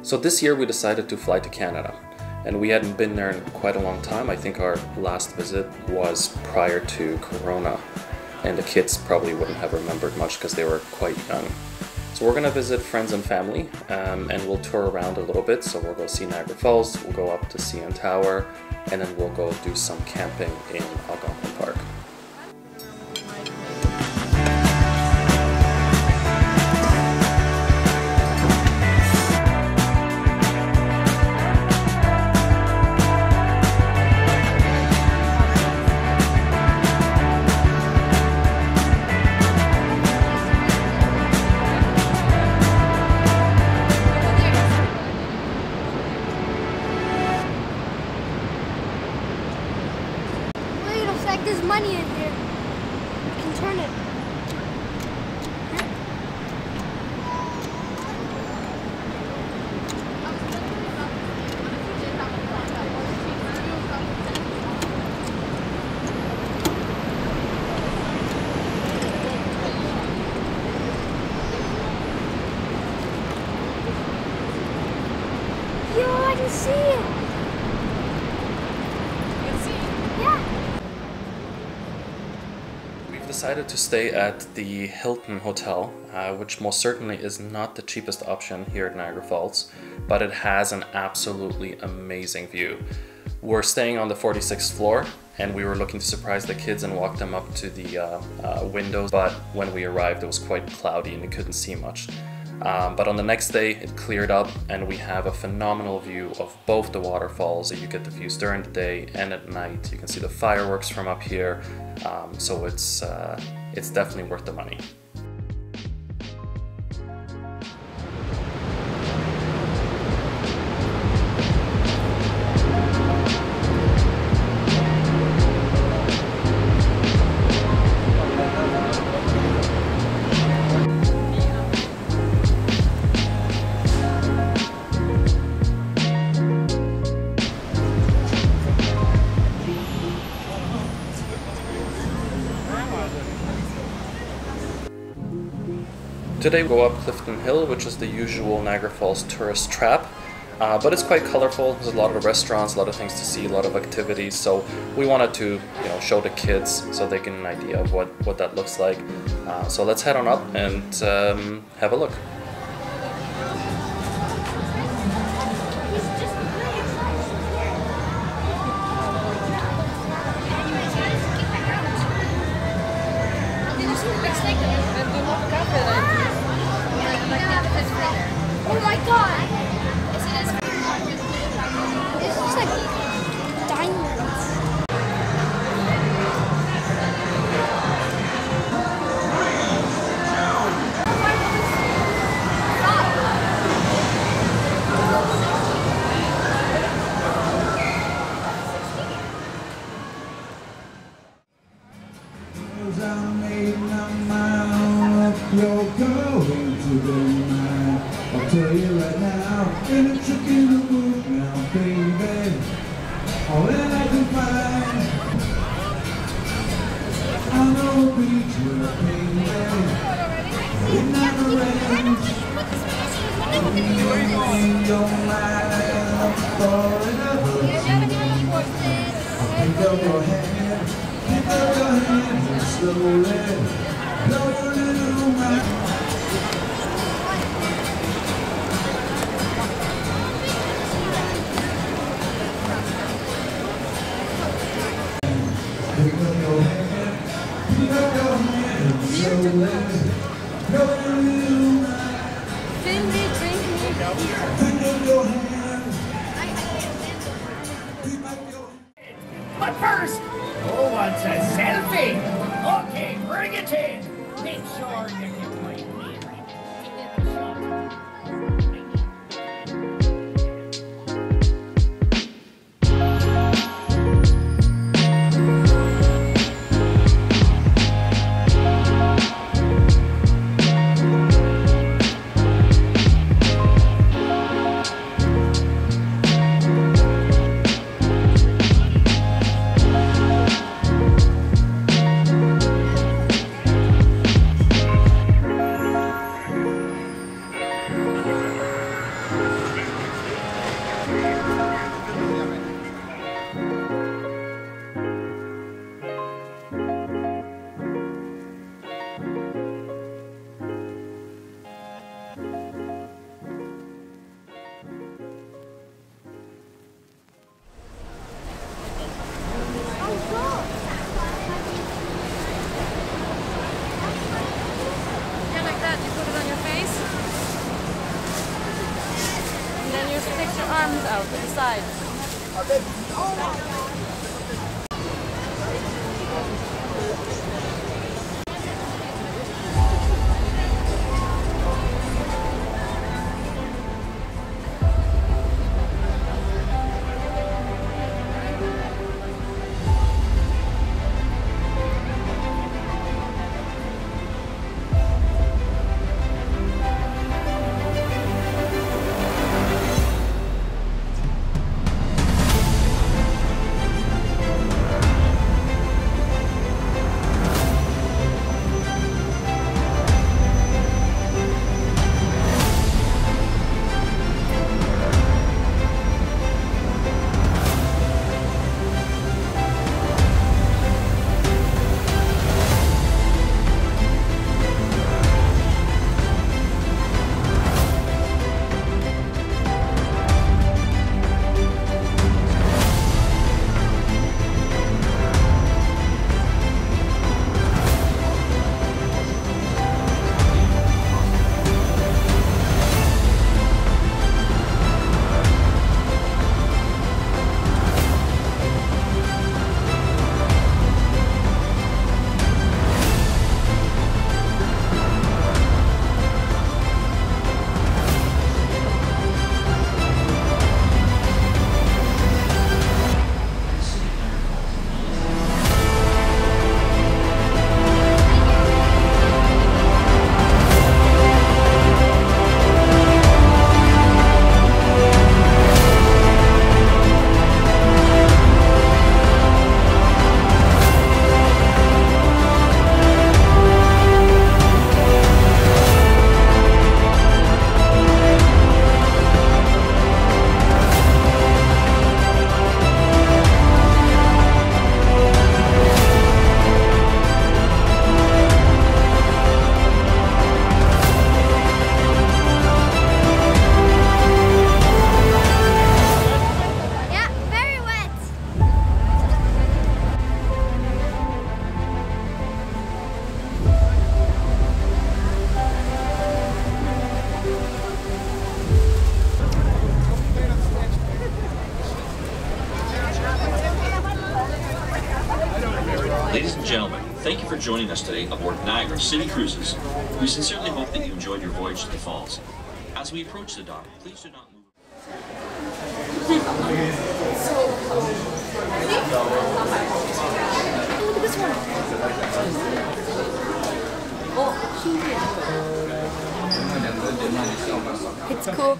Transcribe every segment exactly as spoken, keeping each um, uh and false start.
So this year we decided to fly to Canada, and we hadn't been there in quite a long time. I think our last visit was prior to Corona, and the kids probably wouldn't have remembered much because they were quite young. So we're gonna visit friends and family, um, and we'll tour around a little bit. So we'll go see Niagara Falls, we'll go up to C N Tower, and then we'll go do some camping in Algonquin Park. There's money in here. I can turn it. Yo, I can see it. You can see? Yeah. Decided to stay at the Hilton Hotel, uh, which most certainly is not the cheapest option here at Niagara Falls, but it has an absolutely amazing view. We're staying on the forty-sixth floor, and we were looking to surprise the kids and walk them up to the uh, uh, windows, but when we arrived it was quite cloudy and we couldn't see much. Um, but on the next day it cleared up, and we have a phenomenal view of both the waterfalls. You get the views during the day and at night. You can see the fireworks from up here, um, so it's, uh, it's definitely worth the money. Today we go up Clifton Hill, which is the usual Niagara Falls tourist trap, uh, but it's quite colorful. There's a lot of restaurants, a lot of things to see, a lot of activities, so we wanted to, you know, show the kids so they get an idea of what, what that looks like. Uh, so let's head on up and um, have a look. Oh my god! This looks like diamonds. You're going to be mine. I'll tell you right now, and it's trick in the book now, baby. All that I can find, I know a beach with a baby. It never ends. In your mind, I'm falling over. I'll pick up your hand, pick up your hand, and slowly. No, little man. Pick up your hand, pick up your hand, so let go, little man. Pick up your hand, pick up your hand. But first, who wants a selfie? Okay, bring it in. Make sure you get my hands out to the side. Ladies and gentlemen, thank you for joining us today aboard Niagara City Cruises. We sincerely hope that you enjoyed your voyage to the falls. As we approach the dock, please do not move. Look at this one. Oh, it's cool.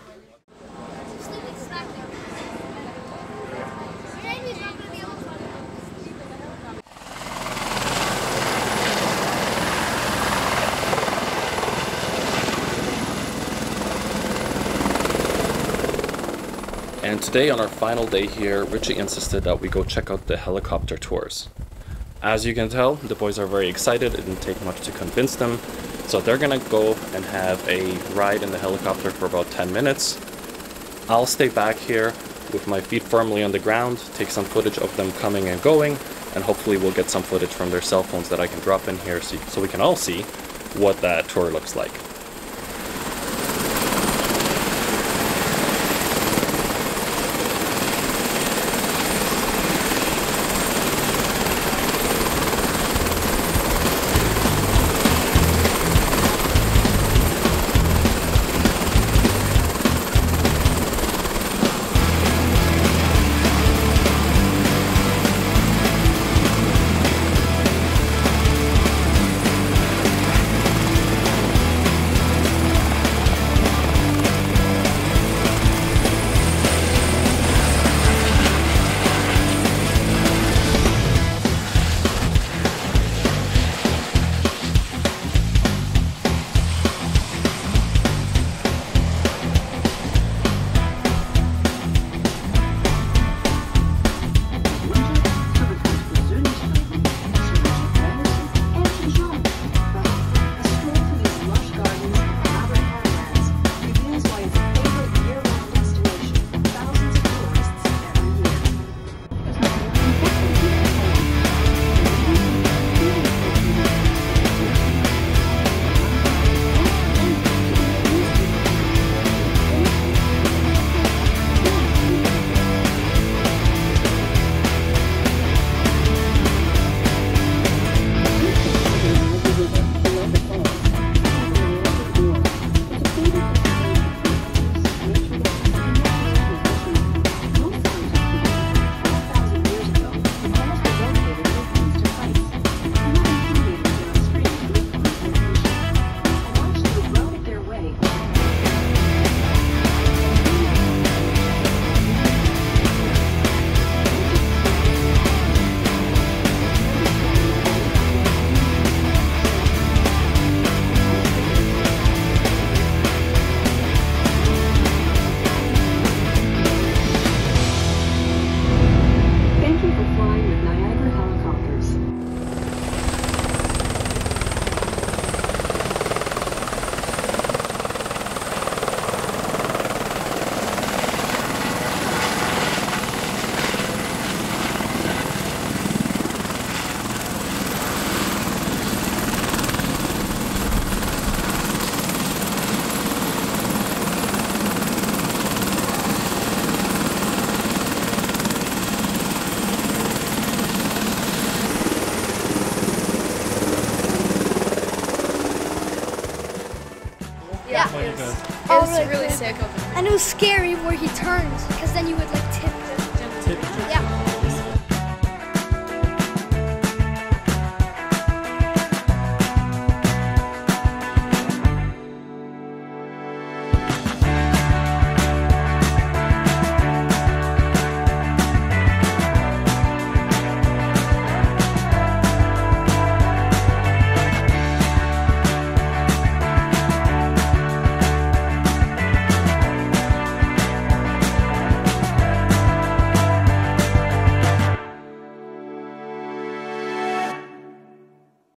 And today on our final day here, Richie insisted that we go check out the helicopter tours. As you can tell, the boys are very excited. It didn't take much to convince them. So they're gonna go and have a ride in the helicopter for about ten minutes. I'll stay back here with my feet firmly on the ground, take some footage of them coming and going, and hopefully we'll get some footage from their cell phones that I can drop in here so, so we can all see what that tour looks like. What you guys? It Oh, was really really good. sick over there. And it was scary where he turns, because then you would like